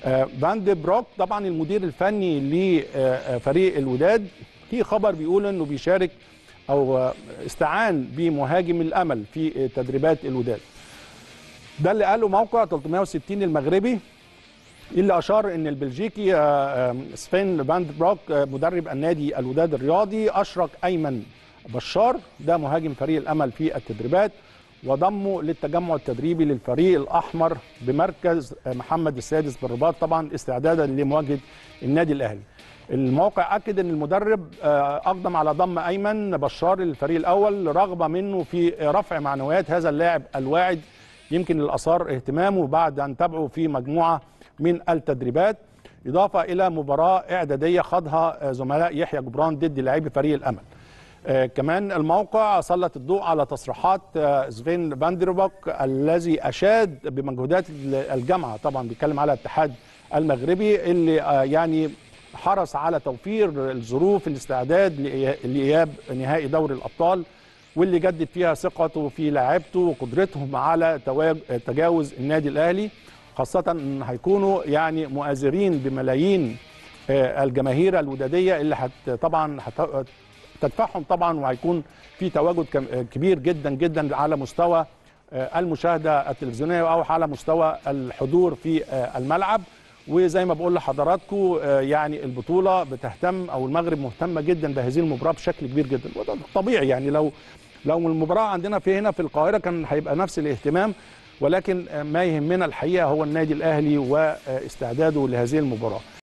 فان دي بروك طبعا المدير الفني لفريق الوداد، في خبر بيقول انه بيشارك او استعان بمهاجم الامل في تدريبات الوداد. ده اللي قاله موقع 360 المغربي، اللي اشار ان البلجيكي سفين فان دي بروك مدرب النادي الوداد الرياضي اشرك ايمن بشار، ده مهاجم فريق الامل في التدريبات، وضمه للتجمع التدريبي للفريق الاحمر بمركز محمد السادس بالرباط، طبعا استعدادا لمواجهه النادي الاهلي. الموقع اكد ان المدرب اقدم على ضم ايمن بشار للفريق الاول رغبه منه في رفع معنويات هذا اللاعب الواعد، يمكن الاثار اهتمامه بعد ان تابعه في مجموعه من التدريبات، اضافه الى مباراه اعداديه خاضها زملاء يحيى جبران ضد لاعبي فريق الامل. كمان الموقع سلط الضوء على تصريحات سفين فان دي بروك الذي اشاد بمجهودات الجامعه، طبعا بيتكلم على الاتحاد المغربي اللي يعني حرص على توفير الظروف الاستعداد لاياب نهائي دوري الابطال، واللي جدد فيها ثقته في لاعبته وقدرتهم على تجاوز النادي الاهلي، خاصه ان هيكونوا يعني مؤازرين بملايين الجماهير الوداديه اللي طبعا تدفعهم طبعا، وهيكون في تواجد كبير جدا جدا على مستوى المشاهده التلفزيونيه او على مستوى الحضور في الملعب. وزي ما بقول لحضراتكم يعني البطوله بتهتم او المغرب مهتمه جدا بهذه المباراه بشكل كبير جدا، وده طبيعي يعني لو المباراه عندنا هنا في القاهره كان هيبقى نفس الاهتمام، ولكن ما يهمنا الحقيقه هو النادي الاهلي واستعداده لهذه المباراه.